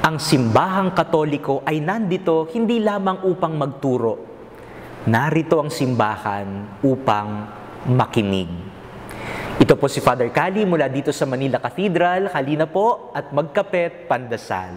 Ang simbahang Katoliko ay nandito hindi lamang upang magturo. Narito ang simbahan upang makinig. Ito po si Father Cali mula dito sa Manila Cathedral. Halina po at magkapet pandasal.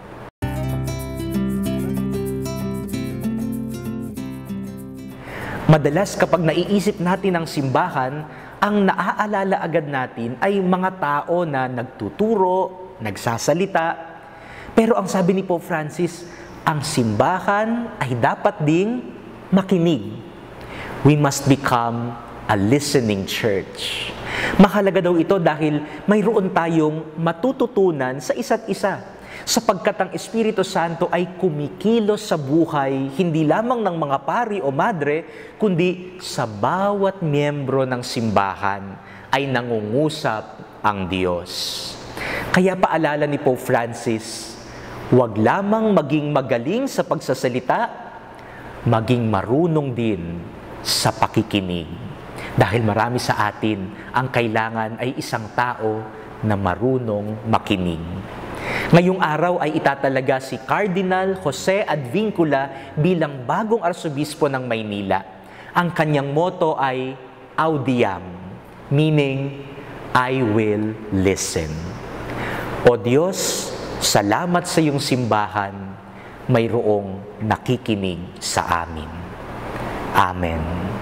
Madalas kapag naiisip natin ang simbahan, ang naaalala agad natin ay mga tao na nagtuturo, nagsasalita. Pero ang sabi ni Pope Francis, ang simbahan ay dapat ding makinig. We must become a listening church. Mahalaga daw ito dahil mayroon tayong matututunan sa isa't isa, sapagkat ang Espiritu Santo ay kumikilos sa buhay hindi lamang ng mga pari o madre, kundi sa bawat miyembro ng simbahan ay nangungusap ang Diyos. Kaya paalala ni Pope Francis, huwag lamang maging magaling sa pagsasalita, maging marunong din sa pakikinig. Dahil marami sa atin, ang kailangan ay isang tao na marunong makinig. Ngayong araw ay itatalaga si Cardinal Jose Advincula bilang bagong arsobispo ng Maynila. Ang kanyang motto ay Audiam, meaning, I will listen. O Diyos, salamat sa iyong simbahan, mayroong nakikinig sa amin. Amen.